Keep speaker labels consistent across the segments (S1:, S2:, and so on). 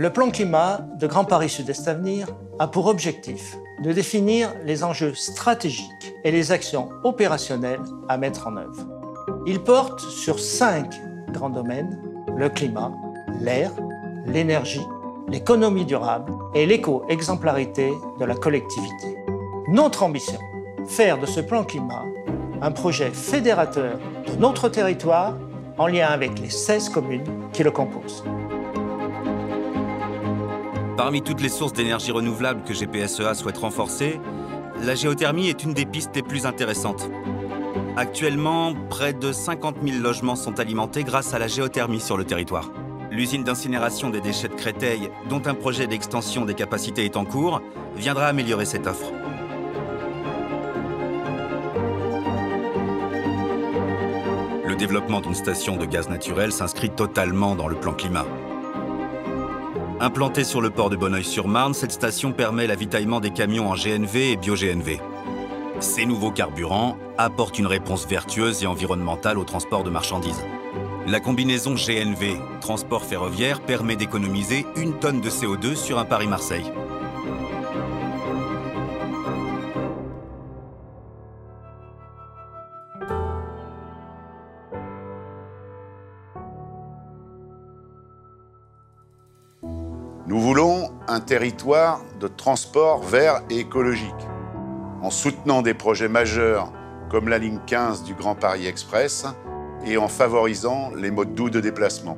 S1: Le plan climat de Grand Paris Sud-Est Avenir a pour objectif de définir les enjeux stratégiques et les actions opérationnelles à mettre en œuvre. Il porte sur 5 grands domaines: le climat, l'air, l'énergie, l'économie durable et l'éco-exemplarité de la collectivité. Notre ambition, faire de ce plan climat un projet fédérateur de notre territoire en lien avec les 16 communes qui le composent.
S2: Parmi toutes les sources d'énergie renouvelable que GPSEA souhaite renforcer, la géothermie est une des pistes les plus intéressantes. Actuellement, près de 50 000 logements sont alimentés grâce à la géothermie sur le territoire. L'usine d'incinération des déchets de Créteil, dont un projet d'extension des capacités est en cours, viendra améliorer cette offre. Le développement d'une station de gaz naturel s'inscrit totalement dans le plan climat. Implantée sur le port de Bonneuil-sur-Marne, cette station permet l'avitaillement des camions en GNV et bio-GNV. Ces nouveaux carburants apportent une réponse vertueuse et environnementale au transport de marchandises. La combinaison GNV, transport ferroviaire, permet d'économiser 1 tonne de CO2 sur un Paris-Marseille.
S3: Nous voulons un territoire de transport vert et écologique, en soutenant des projets majeurs comme la ligne 15 du Grand Paris Express et en favorisant les modes doux de déplacement.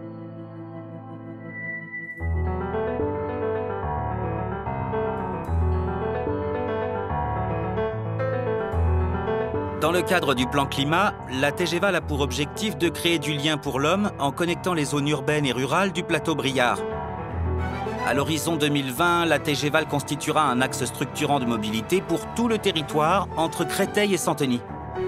S2: Dans le cadre du plan climat, la TGVAL a pour objectif de créer du lien pour l'homme en connectant les zones urbaines et rurales du plateau Briard. À l'horizon 2020, la TGVAL constituera un axe structurant de mobilité pour tout le territoire entre Créteil et Santeny.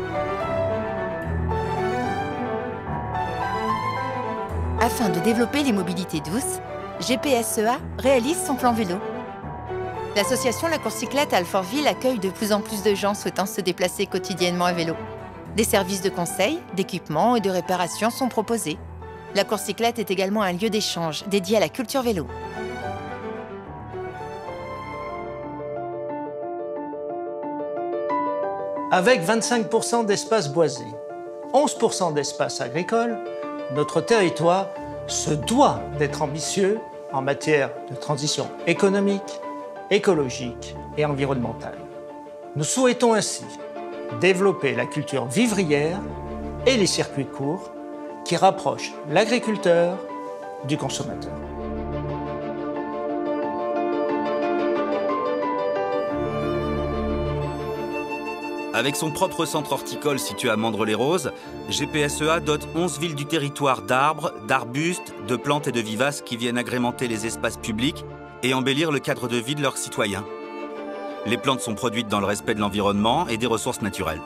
S4: Afin de développer les mobilités douces, GPSEA réalise son plan vélo. L'association La Course Cyclette à Alfortville accueille de plus en plus de gens souhaitant se déplacer quotidiennement à vélo. Des services de conseil, d'équipement et de réparation sont proposés. La Course Cyclette est également un lieu d'échange dédié à la culture vélo.
S1: Avec 25% d'espaces boisés, 11% d'espaces agricoles, notre territoire se doit d'être ambitieux en matière de transition économique, écologique et environnementale. Nous souhaitons ainsi développer la culture vivrière et les circuits courts qui rapprochent l'agriculteur du consommateur.
S2: Avec son propre centre horticole situé à Mandres-les-Roses, GPSEA dote 11 villes du territoire d'arbres, d'arbustes, de plantes et de vivaces qui viennent agrémenter les espaces publics et embellir le cadre de vie de leurs citoyens. Les plantes sont produites dans le respect de l'environnement et des ressources naturelles.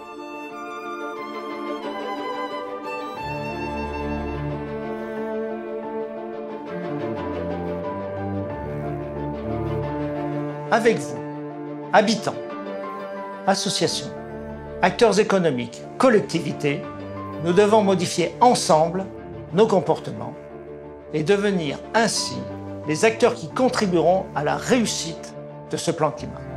S1: Avec vous, habitants, associations, acteurs économiques, collectivités, nous devons modifier ensemble nos comportements et devenir ainsi les acteurs qui contribueront à la réussite de ce plan climat.